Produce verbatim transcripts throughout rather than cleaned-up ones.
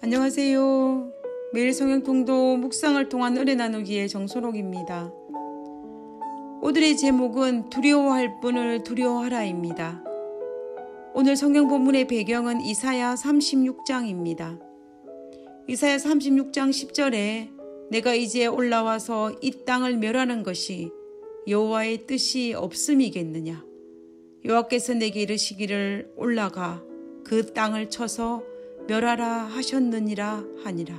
안녕하세요. 매일 성경통독 묵상을 통한 은혜 나누기의 정소록입니다. 오늘의 제목은 두려워할 분을 두려워하라입니다. 오늘 성경 본문의 배경은 이사야 삼십육 장입니다. 이사야 삼십육 장 십 절에 내가 이제 올라와서 이 땅을 멸하는 것이 여호와의 뜻이 없음이겠느냐. 여호와께서 내게 이르시기를 올라가 그 땅을 쳐서 멸하라 하셨느니라 하니라.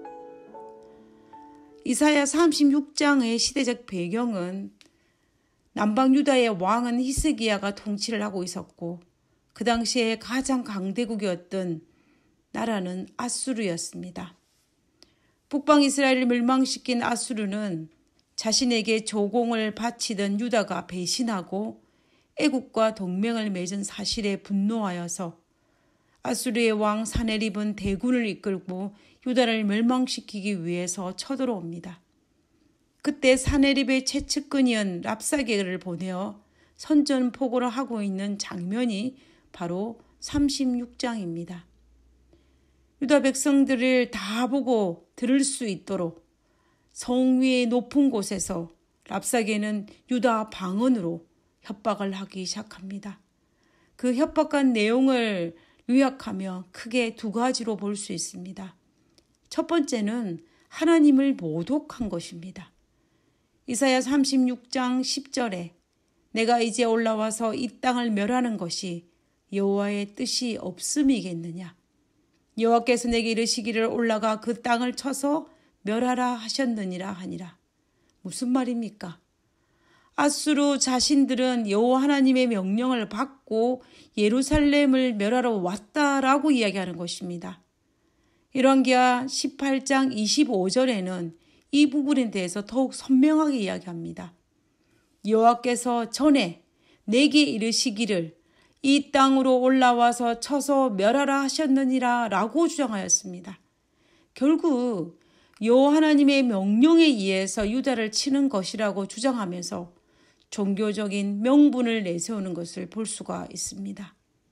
이사야 삼십육 장의 시대적 배경은 남방 유다의 왕은 히스기야가 통치를 하고 있었고 그 당시에 가장 강대국이었던 나라는 아수르였습니다. 북방 이스라엘을 멸망시킨 아수르는 자신에게 조공을 바치던 유다가 배신하고 애국과 동맹을 맺은 사실에 분노하여서 아수르의 왕 사네립은 대군을 이끌고 유다를 멸망시키기 위해서 쳐들어옵니다. 그때 사네립의 최측근이었던 랍사게를 보내어 선전포고를 하고 있는 장면이 바로 삼십육 장입니다. 유다 백성들을 다 보고 들을 수 있도록 성 위의 높은 곳에서 랍사게는 유다 방언으로 협박을 하기 시작합니다. 그 협박한 내용을 요약하며 크게 두 가지로 볼 수 있습니다. 첫 번째는 하나님을 모독한 것입니다. 이사야 삼십육 장 십 절에 내가 이제 올라와서 이 땅을 멸하는 것이 여호와의 뜻이 없음이겠느냐. 여호와께서 내게 이르시기를 올라가 그 땅을 쳐서 멸하라 하셨느니라 하니라. 무슨 말입니까? 아수르 자신들은 여호와 하나님의 명령을 받고 예루살렘을 멸하러 왔다라고 이야기하는 것입니다. 열왕기하 십팔 장 이십오 절에는 이 부분에 대해서 더욱 선명하게 이야기합니다. 여호와께서 전에 내게 이르시기를 이 땅으로 올라와서 쳐서 멸하라 하셨느니라 라고 주장하였습니다. 결국 여호와 하나님의 명령에 의해서 유다를 치는 것이라고 주장하면서 종교적인 명분을 내세우는 것을 볼 수가 있습니다.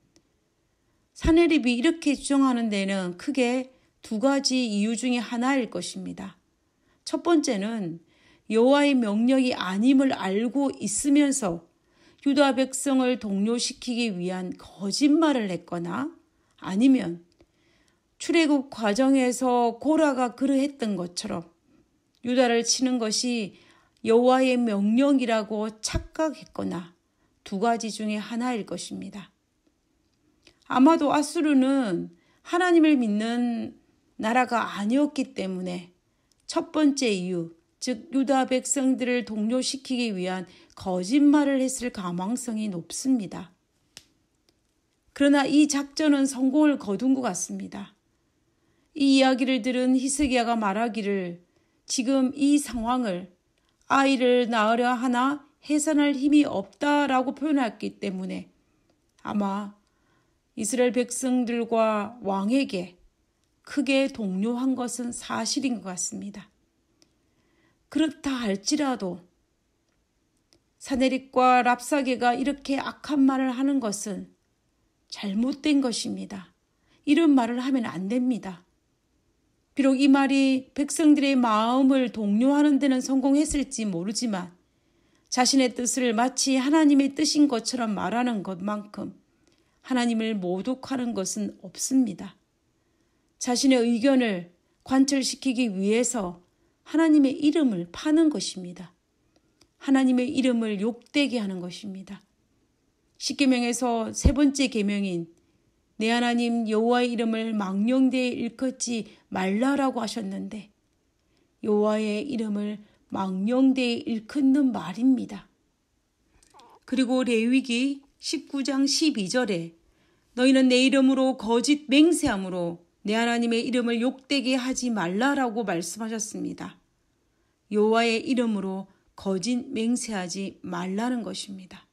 사네립이 이렇게 주장하는 데는 크게 두 가지 이유 중에 하나일 것입니다. 첫 번째는 여호와의 명령이 아님을 알고 있으면서 유다 백성을 동요시키기 위한 거짓말을 했거나 아니면 출애굽 과정에서 고라가 그러했던 것처럼 유다를 치는 것이 여호와의 명령이라고 착각했거나 두 가지 중에 하나일 것입니다. 아마도 아수르는 하나님을 믿는 나라가 아니었기 때문에 첫 번째 이유, 즉 유다 백성들을 동요시키기 위한 거짓말을 했을 가망성이 높습니다. 그러나 이 작전은 성공을 거둔 것 같습니다. 이 이야기를 들은 히스기야가 말하기를 지금 이 상황을 아이를 낳으려 하나 해산할 힘이 없다라고 표현했기 때문에 아마 이스라엘 백성들과 왕에게 크게 동요한 것은 사실인 것 같습니다. 그렇다 할지라도 사네립과 랍사게가 이렇게 악한 말을 하는 것은 잘못된 것입니다. 이런 말을 하면 안 됩니다. 비록 이 말이 백성들의 마음을 동요하는 데는 성공했을지 모르지만 자신의 뜻을 마치 하나님의 뜻인 것처럼 말하는 것만큼 하나님을 모독하는 것은 없습니다. 자신의 의견을 관철시키기 위해서 하나님의 이름을 파는 것입니다. 하나님의 이름을 욕되게 하는 것입니다. 십계명에서 세 번째 계명인 내 하나님 여호와의 이름을 망령되이 일컫지 말라라고 하셨는데 여호와의 이름을 망령되이 일컫는 말입니다. 그리고 레위기 십구 장 십이 절에 너희는 내 이름으로 거짓 맹세함으로 내 하나님의 이름을 욕되게 하지 말라라고 말씀하셨습니다. 여호와의 이름으로 거짓 맹세하지 말라는 것입니다.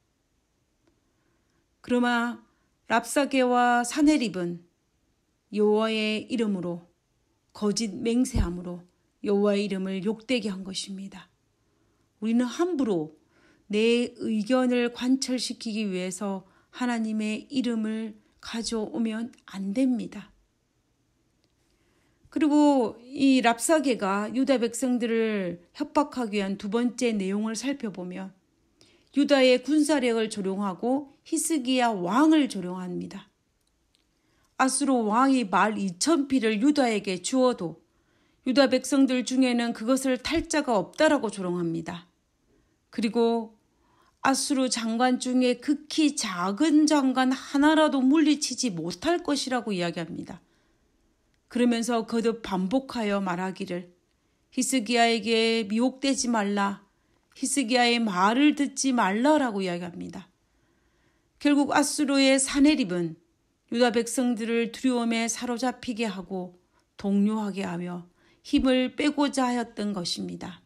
그러나 랍사게와 사네립은 여호와의 이름으로 거짓 맹세함으로 여호와의 이름을 욕되게 한 것입니다. 우리는 함부로 내 의견을 관철시키기 위해서 하나님의 이름을 가져오면 안 됩니다. 그리고 이 랍사게가 유다 백성들을 협박하기 위한 두 번째 내용을 살펴보면 유다의 군사력을 조롱하고 히스기야 왕을 조롱합니다. 아수르 왕이 말 이천匹를 유다에게 주어도 유다 백성들 중에는 그것을 탈 자가 없다라고 조롱합니다. 그리고 아수르 장관 중에 극히 작은 장관 하나라도 물리치지 못할 것이라고 이야기합니다. 그러면서 거듭 반복하여 말하기를 히스기야에게 미혹되지 말라, 히스기야의 말을 듣지 말라라고 이야기합니다. 결국 아수르의 사네립은 유다 백성들을 두려움에 사로잡히게 하고 동요하게 하며 힘을 빼고자 하였던 것입니다.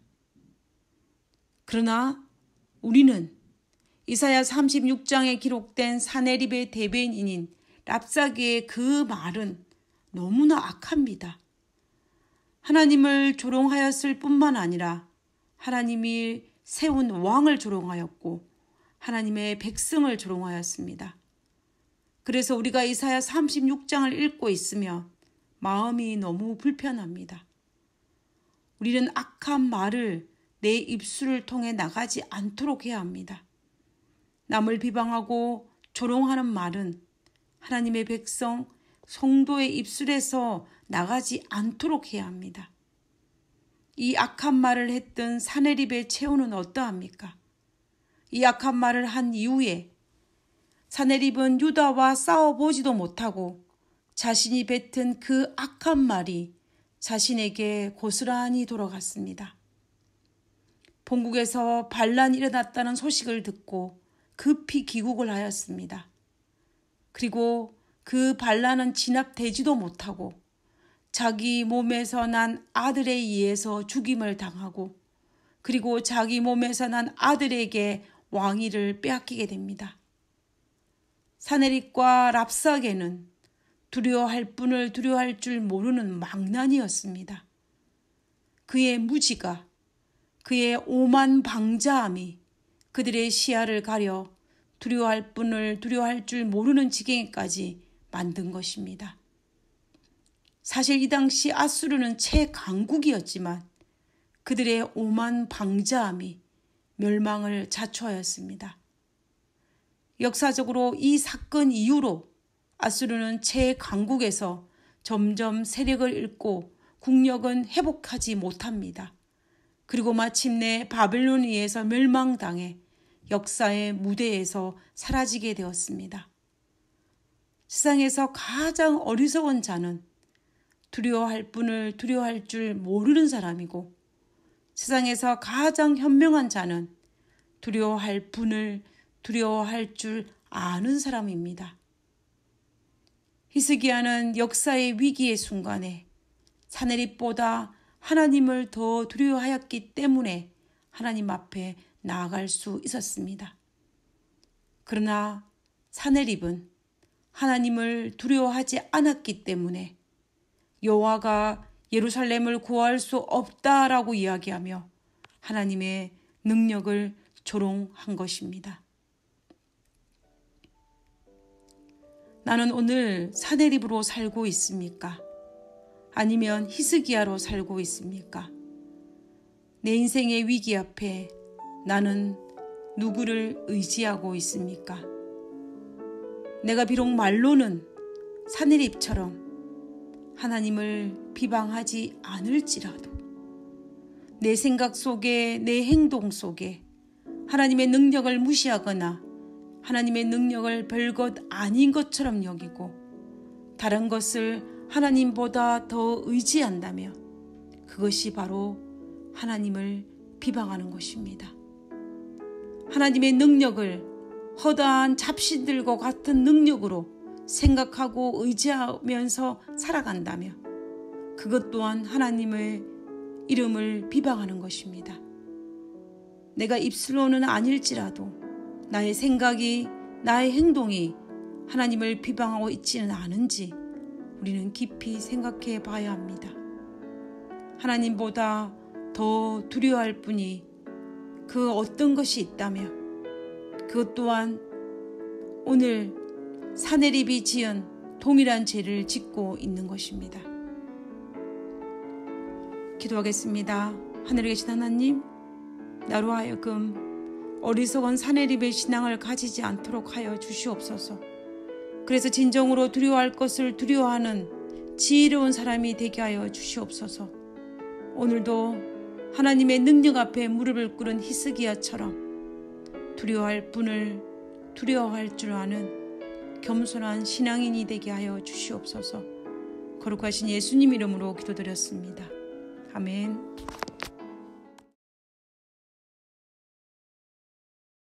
그러나 우리는 이사야 삼십육 장에 기록된 사네립의 대변인인 랍사게의 그 말은 너무나 악합니다. 하나님을 조롱하였을 뿐만 아니라 하나님이 세운 왕을 조롱하였고 하나님의 백성을 조롱하였습니다. 그래서 우리가 이사야 삼십육 장을 읽고 있으면 마음이 너무 불편합니다. 우리는 악한 말을 내 입술을 통해 나가지 않도록 해야 합니다. 남을 비방하고 조롱하는 말은 하나님의 백성, 성도의 입술에서 나가지 않도록 해야 합니다. 이 악한 말을 했던 사네립의 최후는 어떠합니까? 이 악한 말을 한 이후에 사네립은 유다와 싸워보지도 못하고 자신이 뱉은 그 악한 말이 자신에게 고스란히 돌아갔습니다. 본국에서 반란이 일어났다는 소식을 듣고 급히 귀국을 하였습니다. 그리고 그 반란은 진압되지도 못하고 자기 몸에서 난 아들에 의해서 죽임을 당하고 그리고 자기 몸에서 난 아들에게 왕위를 빼앗기게 됩니다. 사네립과 랍사게는 두려워할 분을 두려워할 줄 모르는 망난이었습니다. 그의 무지가, 그의 오만 방자함이 그들의 시야를 가려 두려워할 분을 두려워할 줄 모르는 지경에까지 만든 것입니다. 사실 이 당시 아수르는 최강국이었지만 그들의 오만 방자함이 멸망을 자초하였습니다. 역사적으로 이 사건 이후로 아수르는 최강국에서 점점 세력을 잃고 국력은 회복하지 못합니다. 그리고 마침내 바벨론에 의해서 멸망당해 역사의 무대에서 사라지게 되었습니다. 세상에서 가장 어리석은 자는 두려워할 분을 두려워할 줄 모르는 사람이고 세상에서 가장 현명한 자는 두려워할 분을 두려워할 줄 아는 사람입니다. 히스기야는 역사의 위기의 순간에 사네립보다 하나님을 더 두려워하였기 때문에 하나님 앞에 나아갈 수 있었습니다. 그러나 사네립은 하나님을 두려워하지 않았기 때문에 여호와가 예루살렘을 구할 수 없다라고 이야기하며 하나님의 능력을 조롱한 것입니다. 나는 오늘 사네립으로 살고 있습니까? 아니면 히스기야로 살고 있습니까? 내 인생의 위기 앞에 나는 누구를 의지하고 있습니까? 내가 비록 말로는 사네립처럼 하나님을 비방하지 않을지라도 내 생각 속에 내 행동 속에 하나님의 능력을 무시하거나 하나님의 능력을 별것 아닌 것처럼 여기고 다른 것을 하나님보다 더 의지한다며 그것이 바로 하나님을 비방하는 것입니다. 하나님의 능력을 허다한 잡신들과 같은 능력으로 생각하고 의지하면서 살아간다며 그것 또한 하나님의 이름을 비방하는 것입니다. 내가 입술로는 아닐지라도 나의 생각이 나의 행동이 하나님을 비방하고 있지는 않은지 우리는 깊이 생각해 봐야 합니다. 하나님보다 더 두려워할 분이 그 어떤 것이 있다며 그것 또한 오늘 사네립이 지은 동일한 죄를 짓고 있는 것입니다. 기도하겠습니다. 하늘에 계신 하나님, 나로 하여금 어리석은 사내립의 신앙을 가지지 않도록 하여 주시옵소서. 그래서 진정으로 두려워할 것을 두려워하는 지혜로운 사람이 되게 하여 주시옵소서. 오늘도 하나님의 능력 앞에 무릎을 꿇은 히스기야처럼 두려워할 분을 두려워할 줄 아는 겸손한 신앙인이 되게 하여 주시옵소서. 거룩하신 예수님 이름으로 기도드렸습니다. 아멘.